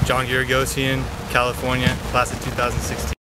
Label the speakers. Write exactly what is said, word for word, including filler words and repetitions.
Speaker 1: John Giragosian, California, class of two thousand sixteen.